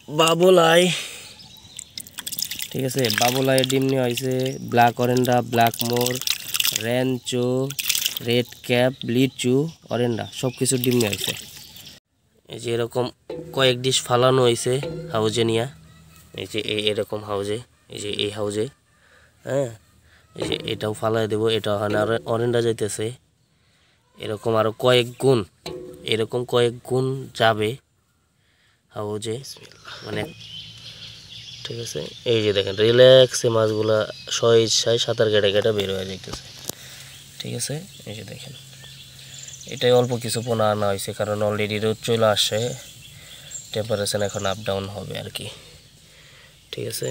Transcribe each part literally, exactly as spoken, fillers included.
বাবুলাই, ঠিক আছে। বাবুলাই ডিম নিয়ে হয়েছে black oranda, black moor, ranchu, red cap, লিচু, অরেন্ডা সব কিছুর ডিম নিয়ে হয়েছে। এই যে এরকম কয়েক ডিশ ফালানো হয়েছে হাউজে নিয়ে, এই যে এরকম হাউজে, এই যে এই হাউজে, হ্যাঁ। এই যে এটাও ফালাই দেবো, এটা ওখানে আর অরেন্ডা যাইতেছে। এরকম আরও কয়েক গুণ, এরকম কয়েক গুণ যাবে হাউজে, মানে ঠিক আছে। এই যে দেখেন রিল্যাক্সে মাছগুলা ছয় ইচ্ছায় সাঁতার কেটে কেটে বের হয়ে যাইতেছে, ঠিক আছে। এই যে দেখেন এটাই অল্প কিছু পোনা আনা হয়েছে, কারণ অলরেডি রোদ চলে আসে, টেম্পারেচার এখন আপ ডাউন হবে আর কি, ঠিক আছে।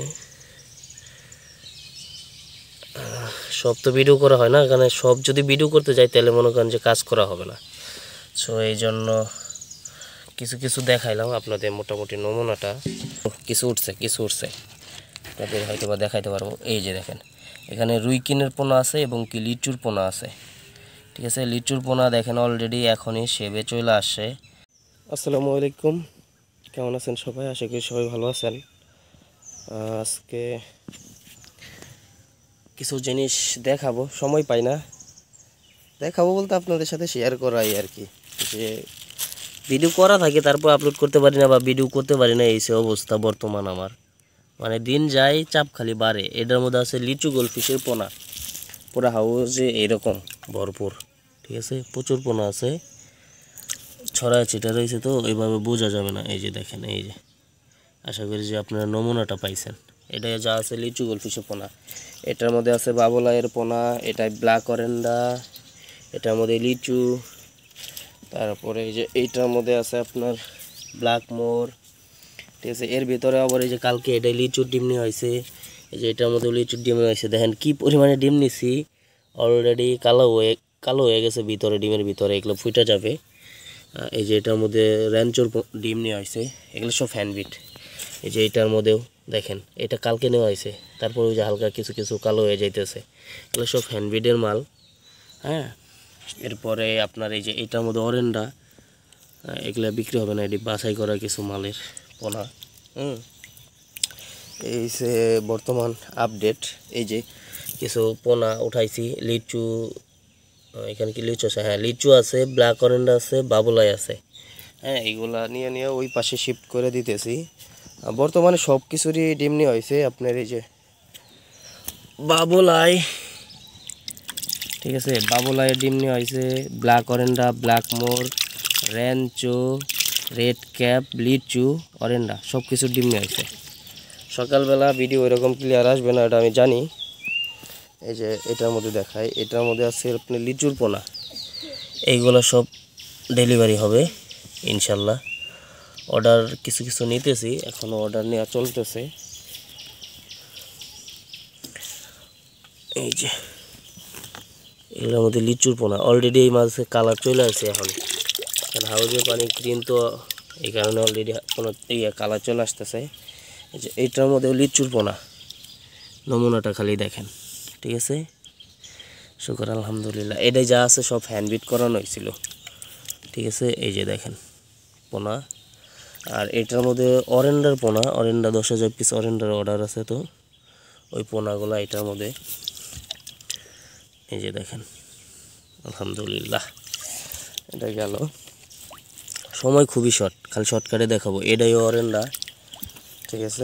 সব তো ভিডিও করা হয় না, কারণ সব যদি ভিডিও করতে যাই তাহলে মনে করেন যে কাজ করা হবে না। সো এই জন্য কিছু কিছু দেখাইলাম আপনাদের, মোটামুটি নমুনাটা। কিছু উঠছে কিছু উঠছে তাদের হয়তো বা দেখাইতে পারবো। এই যে দেখেন এখানে রুইকিনের পোনা আছে এবং কি লিচুর পোনা আছে, ঠিক আছে। লিচুর পোনা দেখেন অলরেডি এখনই সেবে চলে আসে। আসসালামু আলাইকুম, কেমন আছেন সবাই? আশা করি সবাই ভালো আছেন। আজকে কিছু জিনিস দেখাবো, সময় পাই না, দেখাবো বলতে আপনাদের সাথে শেয়ার করাই আর কি। যে ভিডিও করা থাকে তারপর আপলোড করতে পারি না বা ভিডিও করতে পারি না, এই সে অবস্থা বর্তমান আমার। মানে দিন যায় চাপ খালি বাড়ে। এটার মধ্যে আছে লিচু গোলফিশের পোনা, পুরো হাউসে এইরকম ভরপুর, ঠিক আছে। প্রচুর পোনা আছে, ছড়ায় ছিটা রয়েছে, তো এইভাবে বোঝা যাবে না। এই যে দেখেন, এই যে আশা করি যে আপনারা নমুনাটা পাইছেন। এটা যা আছে লিচু গোলফিশের পোনা, এটার মধ্যে আছে বাবুলাইয়ের পোনা, এটা ব্ল্যাক অরেন্ডা, এটার মধ্যে লিচু, তারপরে এই যে এইটার মধ্যে আছে আপনার ব্ল্যাক মোর, ঠিক আছে। এর ভিতরে আবার এই যে কালকে এটা লিচুর ডিম নিয়ে হয়েছে, এই যে এটার মধ্যে লিচুর ডিম নিয়ে হয়েছে। দেখেন কি পরিমাণে ডিম নিছি, অলরেডি কালো হয়ে কালো হয়ে গেছে ভিতরে, ডিমের ভিতরে এগুলো ফুটে যাবে। এই যে এটার মধ্যে র্যাঞ্চোর ডিম নেওয়া হয়েছে, এগুলো সব হ্যান্ডবিট। এই যে এইটার মধ্যেও দেখেন এটা কালকে নেওয়া হয়েছে, তারপর ওই যে হালকা কিছু কিছু কালো হয়ে যাইতেছে, এগুলো সব হ্যান্ডবিটের মাল, হ্যাঁ। এরপরে আপনার এই যে এটার মধ্যে অরেন্ডা, এগুলা বিক্রি হবে না, এটি বাছাই করা কিছু মালের পোনা, হুম। এই যে বর্তমান আপডেট, এই যে কিছু পোনা উঠাইছি। লিচু, এখানে কি লিচু আছে? হ্যাঁ লিচু আছে, ব্ল্যাক অরেন্ডা আছে, বাবুলাই আছে, হ্যাঁ। এইগুলা নিয়ে নিয়ে ওই পাশে শিফট করে দিতেছি। বর্তমানে সব কিছুরই ডিম নিয়ে হয়েছে আপনার। এই যে বাবুলাই, ঠিক আছে, বাবুলাইয়ের ডিম নিয়ে হয়েছে black oranda, black moor, ranchu, red cap, লিচু, অরেন্ডা সব কিছুর ডিম নিয়ে হয়েছে। সকালবেলা ভিডিও এরকম ক্লিয়ার আসবে না, এটা আমি জানি। এই যে এটার মধ্যে দেখায়, এটার মধ্যে আছে আপনি লিচুর পোনা, এইগুলো সব ডেলিভারি হবে ইনশাল্লাহ। অর্ডার কিছু কিছু নিতেছি, এখনও অর্ডার নেওয়া চলতেছে। এই যে এগুলোর মধ্যে লিচুর পোনা, অলরেডি এই মাছের কালার চলে আসছে এখন, কারণ হাউজের পানি ক্রিম তো, এই কারণে অলরেডি কোনো ইয়ে কালার চলে আসতেছে। এই যে এইটার মধ্যেও লিচুর পোনা, নমুনাটা খালি দেখেন, ঠিক আছে। শুকর আলহামদুলিল্লাহ। এটাই যা আছে সব হ্যান্ডবিট করানো হয়েছিল, ঠিক আছে। এই যে দেখেন পোনা, আর এটার মধ্যে অরেন্ডার পোনা, অরেন্ডা দশ হাজার পিস অরেন্ডার অর্ডার আছে, তো ওই পোনাগুলো এটার মধ্যে। এই যে দেখেন আলহামদুলিল্লাহ, এটা গেল। সময় খুবই শর্ট, খালি শর্টকাটে দেখাবো। এটাই অরেন্ডা, ঠিক আছে।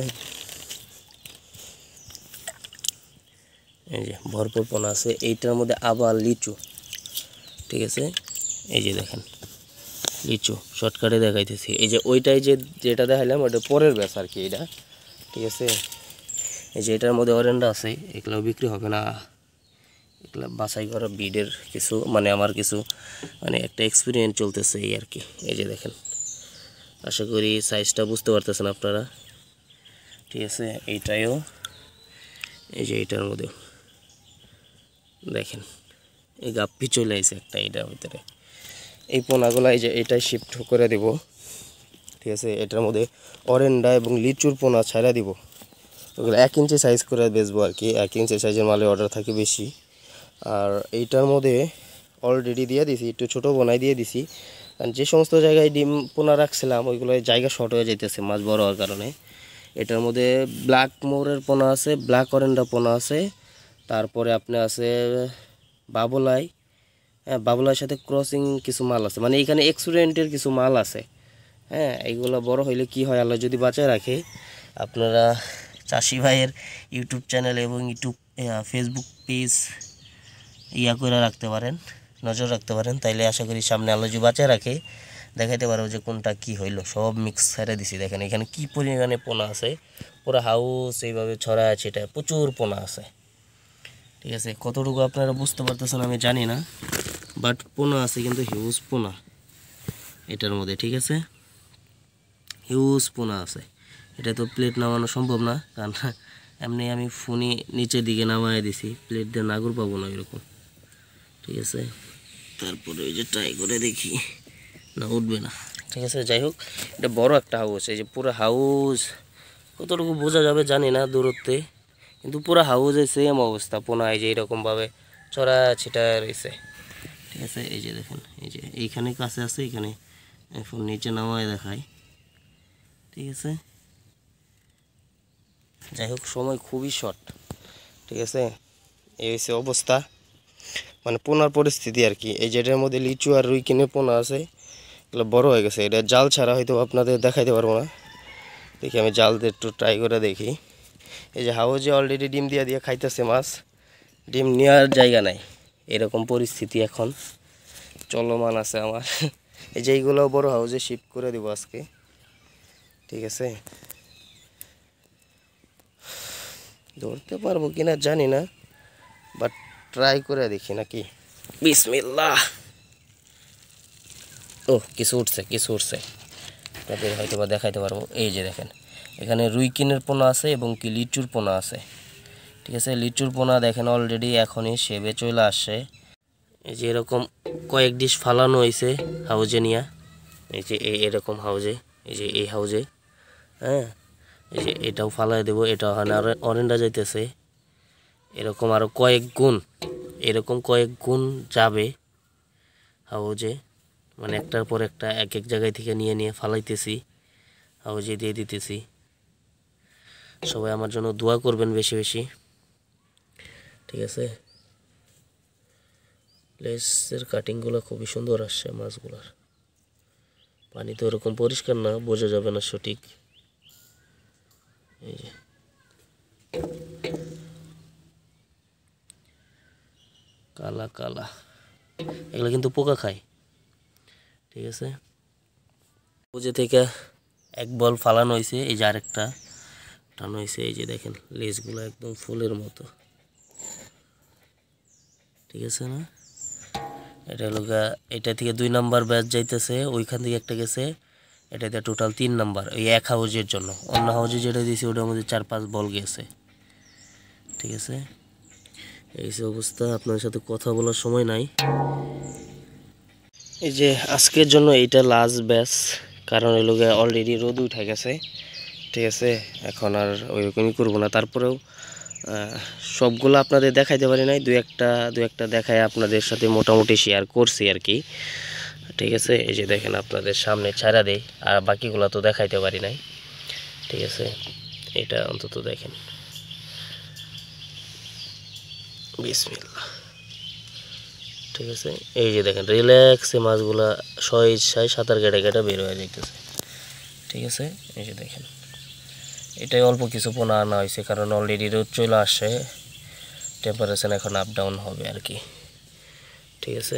এই যে ভরপুর পোনা আছে। এইটার মধ্যে আবার লিচু, ঠিক আছে। এই যে দেখেন লিচু, শর্টকাটে দেখাইতেছি। এই যে ওইটাই যে যেটা দেখাইলাম ওইটা পরের ব্যাস আর কি, এটা ঠিক আছে। এই যে এটার মধ্যে অরেন্ডা আছে, এগুলো বিক্রি হবে না, এগুলো বাছাই করা বিডের কিছু, মানে আমার কিছু মানে একটা এক্সপিরিয়েন্স চলতেছে এই আর কি। এই যে দেখেন, আশা করি সাইজটা বুঝতে পারতেছেন আপনারা, ঠিক আছে। এইটাইও, এই যে এইটার মধ্যেও দেখেন এই গাপ্পি চলে আসছে একটা এটার ভিতরে। এই পোনাগুলো এই যে এটাই শিফট করে দেব, ঠিক আছে। এটার মধ্যে অরেন্ডা এবং লিচুর পোনা ছাড়া দিব, ওগুলো এক ইঞ্চি সাইজ করে বেচবো আর কি। এক ইঞ্চি সাইজের মালে অর্ডার থাকে বেশি। আর এইটার মধ্যে অলরেডি দিয়ে দিছি, একটু ছোটো বোনাই দিয়ে দিছি, কারণ যে সমস্ত জায়গায় ডিম পোনা রাখছিলাম ওইগুলো জায়গা শর্ট হয়ে যাইতেছে মাছ বড় হওয়ার কারণে। এটার মধ্যে ব্ল্যাক মোরের পোনা আছে, ব্ল্যাক অরেন্ডা পোনা আছে, তারপরে আপনি আছে বাবুলাই। হ্যাঁ, বাবুলার সাথে ক্রসিং কিছু মাল আছে, মানে এখানে এক্সুরেন্টের কিছু মাল আছে। হ্যাঁ, এইগুলো বড় হইলে কি হয় আল্লাহ যদি বাঁচায় রাখে, আপনারা চাষি ভাইয়ের ইউটিউব চ্যানেল এবং ইউটিউব ফেসবুক পেজ ইয়া করে রাখতে পারেন, নজর রাখতে পারেন, তাইলে আশা করি সামনে আল্লাহ যদি বাঁচায় রাখে দেখাইতে পারবো যে কোনটা কি হইলো। সব মিক্স ছেড়ে দিছি, দেখেন এখানে কি পরিমাণে পোনা আছে, পুরো হাউস এইভাবে ছড়া আছে, এটা প্রচুর পোনা আছে। ঠিক আছে, কতটুকু আপনারা বুঝতে পারতেছেন আমি জানি না, বাট পোনা আছে কিন্তু হিউজ পোনা এটার মধ্যে। ঠিক আছে, হিউজ পোনা আছে। এটা তো প্লেট নামানো সম্ভব না, কারণ এমনি আমি ফোনে নিচের দিকে নামাই দিছি, প্লেট দিয়ে নাগর পাবো না এরকম। ঠিক আছে, তারপরে ওই যে ট্রাই করে দেখি, না উঠবে না। ঠিক আছে, যাই হোক, এটা বড় একটা হাউস, এই যে পুরো হাউস কতটুকু বোঝা যাবে জানি না দূরত্বে, কিন্তু পুরো হাউসে সেম অবস্থা, পোনা এই যে এরকমভাবে ছড়া ছিটা রয়েছে। ঠিক আছে, এই যে দেখেন, এই যে এইখানে কাছে আছে, এখানে এখন নিচে নামায় দেখায়। ঠিক আছে, যাই হোক, সময় খুবই শর্ট। ঠিক আছে, এই হচ্ছে অবস্থা, মানে পোনার পরিস্থিতি আর কি। এই যেটার মধ্যে লিচু আর রুই কিনে পোনা আছে, এগুলো বড় হয়ে গেছে। এটা জাল ছাড়া হয়তো আপনাদের দেখাইতে পারবো না, দেখি আমি জাল দিয়ে একটু ট্রাই করে দেখি। এই যে হাউজে অলরেডি ডিম দিয়ে দিয়ে খাইতেছে মাছ, ডিম নেওয়ার জায়গা নাই, এরকম পরিস্থিতি এখন চলমান আছে আমার। এই যে এইগুলো বড় হাউজে শিফট করে দেবো আজকে। ঠিক আছে, ধরতে পারবো কিনা জানি না, বাট ট্রাই করে দেখি নাকি। বিসমিল্লাহ। ও, কিছু উঠছে, কিছু উঠছে, তাদের হয়তো বা দেখাইতে পারবো। এই যে দেখেন, এখানে রুই কিনের পোনা আছে এবং কি লিচুর পোনা আছে। ঠিক আছে, লিচুর পোনা দেখেন অলরেডি এখনই সেবে চলে আসছে। এই যে এরকম কয়েক ডিশ ফালানো হয়েছে হাউজে নিয়া, এই যে এরকম হাউজে, এই যে এই হাউজে। হ্যাঁ, এই যে এটাও ফালাই দেবো, এটা ওখানে আর অরেন্ডা যাইতেছে, এরকম আরও কয়েক গুণ, এরকম কয়েক গুণ যাবে হাউজে, মানে একটার পর একটা এক এক জায়গায় থেকে নিয়ে নিয়ে ফালাইতেছি, হাউজে দিয়ে দিতেছি। সবাই আমার জন্য দোয়া করবেন বেশি বেশি। ঠিক আছে, লেসের কাটিংগুলো খুবই সুন্দর আসছে মাছগুলার। পানি তো ওরকম পরিষ্কার না, বোঝা যাবে না সঠিক। এই যে কালা কালা, এগুলো কিন্তু পোকা খায়। ঠিক আছে, বুঝে থেকে এক বল ফালানো হয়েছে, এই যে আরেকটা টানো হয়েছে, এই যে দেখেন লেজগুলো একদম ফুলের মতো। ঠিক আছে না, এটা হলো গা, এটা থেকে দুই নাম্বার ব্যাচ যাইতেছে, ওইখান থেকে একটা গেছে, এটাতে টোটাল তিন নাম্বার, ওই এক হাউজের জন্য। অন্য হাউজে যেটা দিয়েছি ওটার মধ্যে চার পাঁচ বল গেছে। ঠিক আছে, এই যে অবস্থা, আপনার সাথে কথা বলার সময় নাই। এই যে আজকের জন্য এইটা লাস্ট ব্যাচ, কারণ এই লোকে অলরেডি রোদ উঠে গেছে। ঠিক আছে, এখন আর ওইরকমই করবো না। তারপরেও সবগুলো আপনাদের দেখাইতে পারি নাই, দু একটা দু একটা দেখায় আপনাদের সাথে মোটামুটি শেয়ার করছি আর কি। ঠিক আছে, এই যে দেখেন আপনাদের সামনে ছাড়া দেই, আর বাকিগুলো তো দেখাইতে পারি নাই। ঠিক আছে, এটা অন্তত দেখেন। বিসমিল্লাহ। ঠিক আছে, এই যে দেখেন রিল্যাক্সে মাছগুলা ছয় ছয় সাঁতার কেটে কেটে বের হয়ে যাইতেছে। ঠিক আছে, এই যে দেখেন, এটাই অল্প কিছু পোনা আনা হয়েছে, কারণ অলরেডি রোদ চলে আসে, টেম্পারেচার এখন আপ ডাউন হবে আর কি। ঠিক আছে,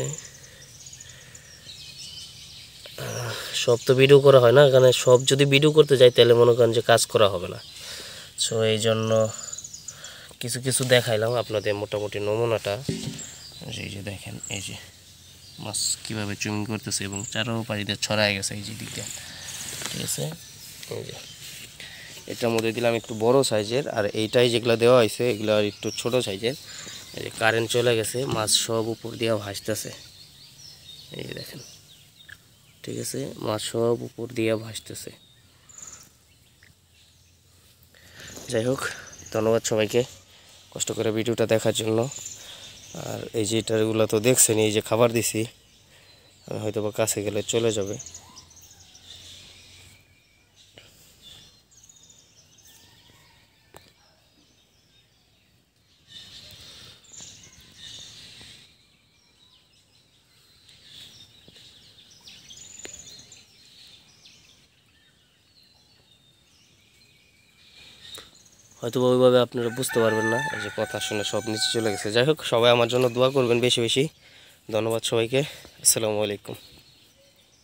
সব তো ভিডিও করা হয় না, কারণ সব যদি ভিডিও করতে যাই তাহলে মনে করেন যে কাজ করা হবে না। সো এই জন্য কিছু কিছু দেখাইলাম আপনাদের মোটামুটি নমুনাটা। এই যে দেখেন, এই যে মাছ কীভাবে চুইং করতেছে এবং চারোপাশে ছড়ায় গেছে এই যে দিক দিয়ে। ঠিক আছে, এই যে এটার মধ্যে দিলাম একটু বড় সাইজের, আর এইটাই যেগুলো দেওয়া হয়েছে এগুলো আর একটু ছোট সাইজের। এই যে কারেন্ট চলে গেছে, মাছ সব উপর দিয়ে ভাসতেছে, এই যে দেখেন। ঠিক আছে, মাছ সব উপর দিয়ে ভাসতেছে। যাই হোক, ধন্যবাদ সবাইকে কষ্ট করে ভিডিওটা দেখার জন্য। আর এই যে এটারগুলো তো দেখছেন, এই যে খাবার দিছি, আমি হয়তো বা কাছে গেলে চলে যাবে। হয়তো ওইভাবে আপনারা বুঝতে পারবেন না, এই যে কথা শুনে সব নিচে চলে গেছে। যাই হোক, সবাই আমার জন্য দোয়া করবেন বেশি বেশি। ধন্যবাদ সবাইকে। আসসালামু আলাইকুম।